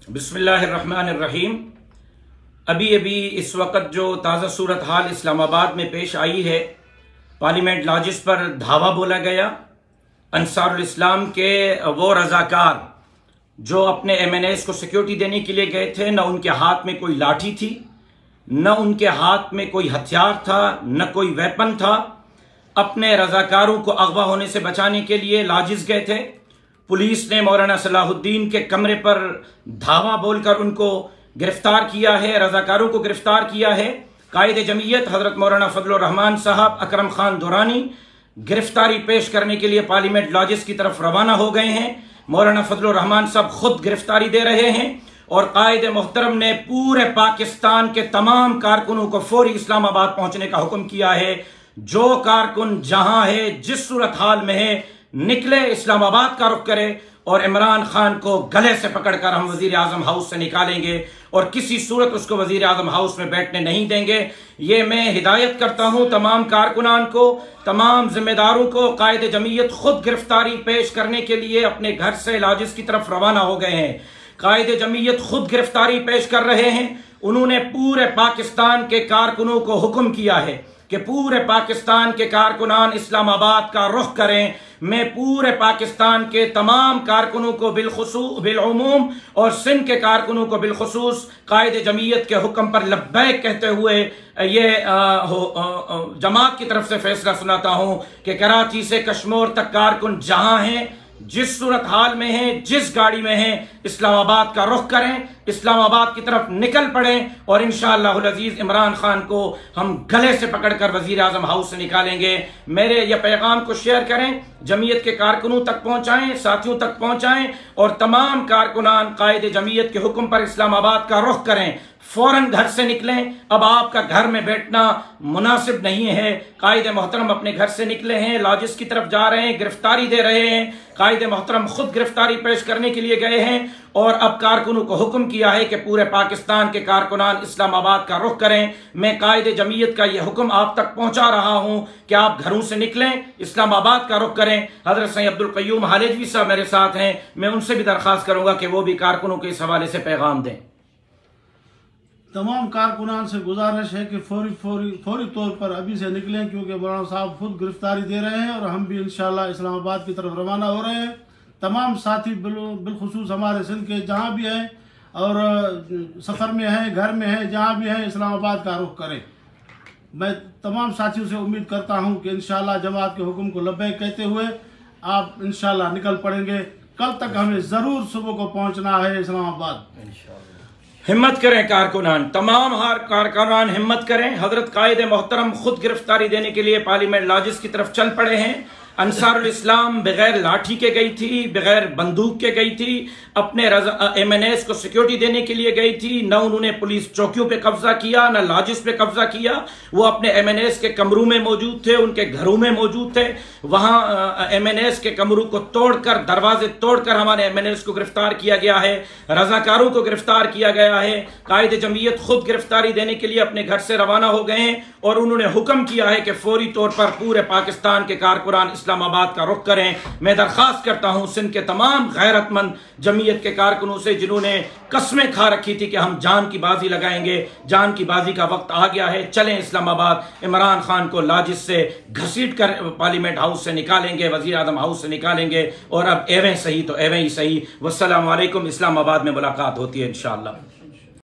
बिस्मिल्लाहिर्रहमानिर्रहीम। अभी इस वक्त जो ताज़ा सूरत हाल इस्लामाबाद में पेश आई है, पार्लियामेंट लॉजिस पर धावा बोला गया। अंसारुल इस्लाम के वो रज़ाकार जो अपने MNAs को सिक्योरिटी देने के लिए गए थे, न उनके हाथ में कोई लाठी थी, न उनके हाथ में कोई हथियार था, न कोई वेपन था। अपने रज़ाकारों को अगवा होने से बचाने के लिए लॉजिस गए थे। पुलिस ने मौलाना सलाहुद्दीन के कमरे पर धावा बोलकर उनको गिरफ्तार किया है, रज़ाकारों को गिरफ्तार किया है। कायद जमीयत हजरत मौलाना फजलुर रहमान साहब अकरम खान दुरानी गिरफ्तारी पेश करने के लिए पार्लियामेंट लॉजिस की तरफ रवाना हो गए हैं। मौलाना फजलुर रहमान साहब खुद गिरफ्तारी दे रहे हैं और कायद मोहतरम ने पूरे पाकिस्तान के तमाम कारकुनों को फौरी इस्लामाबाद पहुंचने का हुक्म किया है। जो कारकुन जहां है, जिस सूरत हाल में है, निकले, इस्लामाबाद का रुख करे और इमरान खान को गले से पकड़कर हम वजीर आजम हाउस से निकालेंगे और किसी सूरत उसको वजीर आजम हाउस में बैठने नहीं देंगे। ये मैं हिदायत करता हूं तमाम कारकुनान को, तमाम जिम्मेदारों को। कायद जमीयत खुद गिरफ्तारी पेश करने के लिए अपने घर से लॉजिस की तरफ रवाना हो गए हैं। कायद जमीयत खुद गिरफ्तारी पेश कर रहे हैं। उन्होंने पूरे पाकिस्तान के कारकुनों को हुक्म किया है कि पूरे पाकिस्तान के कारकुनान इस्लामाबाद का रुख करें। मैं पूरे पाकिस्तान के तमाम कारकुनों को बिलउमूम और सिंध के कारकुनों को बिलखुसूस कायद जमीयत के हुक्म पर लब्बैक कहते हुए ये जमात की तरफ से फैसला सुनाता हूं कि कराची से कश्मीर तक कारकुन जहां हैं, जिस सूरत हाल में हैं, जिस गाड़ी में हैं, इस्लामाबाद का रुख करें, इस्लामाबाद की तरफ निकल पड़ें और इंशाअल्लाहुल अजीज इमरान खान को हम गले से पकड़कर वजीर आजम हाउस से निकालेंगे। मेरे यह पैगाम को शेयर करें, जमीयत के कारकुनों तक पहुंचाएं, साथियों तक पहुंचाएं और तमाम कारकुनान कायदे जमीयत के हुक्म पर इस्लामाबाद का रुख करें। फौरन घर से निकलें। अब आपका घर में बैठना मुनासिब नहीं है। कायदे मोहतरम अपने घर से निकले हैं, लॉजिस की तरफ जा रहे हैं, गिरफ्तारी दे रहे हैं। कायदे मोहतरम खुद गिरफ्तारी पेश करने के लिए गए हैं और अब कारकुनों को हुक्म किया है कि पूरे पाकिस्तान के कारकुनान इस्लामाबाद का रुख करें। मैं कायदे जमीयत का यह हुक्म आप तक पहुंचा रहा हूं कि आप घरों से निकलें, इस्लामाबाद का रुख करें। हजरत सैयद अब्दुल कय्यूम हालेजवी साहब मेरे साथ हैं, मैं उनसे भी दरख्वास्त करूंगा कि वो भी कारकुनों के इस हवाले से पैगाम दें। तमाम कारकुनान से गुजारिश है कि फौरी तौर पर अभी से निकलें, क्योंकि मौलाना साहब खुद गिरफ्तारी दे रहे हैं और हम भी इंशाअल्लाह इस्लामाबाद की तरफ रवाना हो रहे हैं। तमाम साथी बिलखुसूस हमारे सिंध के जहाँ भी हैं और सफ़र में हैं, घर में हैं, जहाँ भी हैं, इस्लामाबाद का रुख करें। मैं तमाम साथियों से उम्मीद करता हूँ कि इंशाअल्लाह जमात के हुक्म को लब्बैक कहते हुए आप इंशाअल्लाह निकल पड़ेंगे। कल तक हमें ज़रूर सुबह को पहुँचना है इस्लामाबाद। हिम्मत करें कारकुनान, तमाम कारकुनान हिम्मत करें। हजरत कायद मोहतरम खुद गिरफ्तारी देने के लिए पार्लियामेंट लॉजिस की तरफ चल पड़े हैं। अंसारुल इस्लाम बगैर लाठी के गई थी, बगैर बंदूक के गई थी, अपने MNAs को सिक्योरिटी देने के लिए गई थी। न उन्होंने पुलिस चौकियों पे कब्जा किया, न लॉजिस पे कब्जा किया। वो अपने MNAs के कमरों में मौजूद थे, उनके घरों में मौजूद थे। वहां MNAs के कमरों को तोड़कर, दरवाजे तोड़कर हमारे MNAs को गिरफ्तार किया गया है, रजाकारों को गिरफ्तार किया गया है। कायदे जमीयत खुद गिरफ्तारी देने के लिए अपने घर से रवाना हो गए हैं और उन्होंने हुक्म किया है कि फौरी तौर पर पूरे पाकिस्तान के कारकुनान इस्लामाबाद का रुख करें। मैं दरख्वास्त करता हूं सिंध के तमाम गैरतमंद जमीयत के कारकुनों से, जिन्होंने कस्में खा रखी थी कि हम जान की बाजी लगाएंगे, जान की बाजी का वक्त आ गया है, चलें इस्लामाबाद। इमरान खान को लॉजिस से घसीट कर पार्लियामेंट हाउस से निकालेंगे, वजीर आजम हाउस से निकालेंगे और अब एवें सही तो एवें ही सही। वस्सलाम वालेकुम। इस्लामाबाद में मुलाकात होती है इंशाअल्लाह।